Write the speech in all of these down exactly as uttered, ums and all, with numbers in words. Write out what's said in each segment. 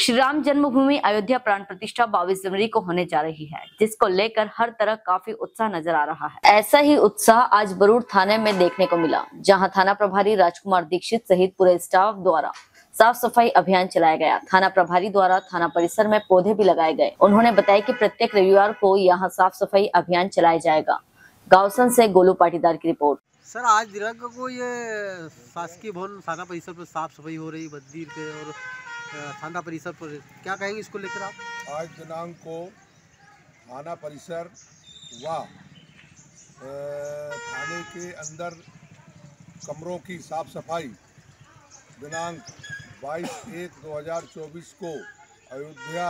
श्री राम जन्मभूमि अयोध्या प्राण प्रतिष्ठा बाईस जनवरी को होने जा रही है, जिसको लेकर हर तरह काफी उत्साह नजर आ रहा है। ऐसा ही उत्साह आज बरूड थाने में देखने को मिला, जहां थाना प्रभारी राजकुमार दीक्षित सहित पूरे स्टाफ द्वारा साफ सफाई अभियान चलाया गया। थाना प्रभारी द्वारा थाना परिसर में पौधे भी लगाए गए। उन्होंने बताया कि प्रत्येक रविवार को यहाँ साफ सफाई अभियान चलाया जाएगा। गावसन से गोलू पाटीदार की रिपोर्ट। सर, आज दिनांक को ये शासकीय भवन थाना परिसर पर साफ सफाई हो रही मंदिर के और थाना परिसर पर, क्या कहेंगे इसको लेकर आप? आज दिनांक को थाना परिसर व थाने के अंदर कमरों की साफ सफाई दिनांक बाईस एक दो हज़ार चौबीस को अयोध्या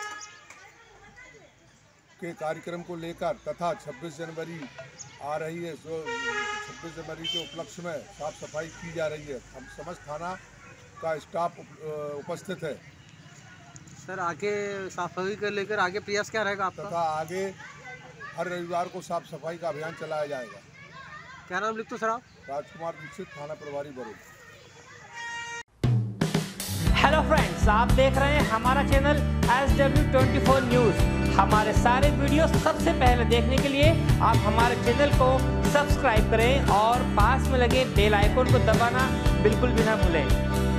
के कार्यक्रम को लेकर तथा छब्बीस जनवरी आ रही है, तो छब्बीस जनवरी के उपलक्ष्य में साफ सफाई की जा रही है। हम समस्त थाना का स्टाफ उपस्थित है। सर, आगे साफ सफाई को लेकर आगे प्रयास क्या रहेगा आपका? तथा आगे हर रविवार को साफ सफाई का अभियान चलाया जाएगा। क्या नाम लिखते हो सर आप? राजकुमार दीक्षित, थाना प्रभारी बरूड। हेलो फ्रेंड्स, आप देख रहे हैं हमारा channel S W twenty four news. हमारे सारे वीडियो सबसे पहले देखने के लिए आप हमारे चैनल को सब्सक्राइब करें और पास में लगे बेल आइकन को दबाना बिल्कुल भी ना भूलें।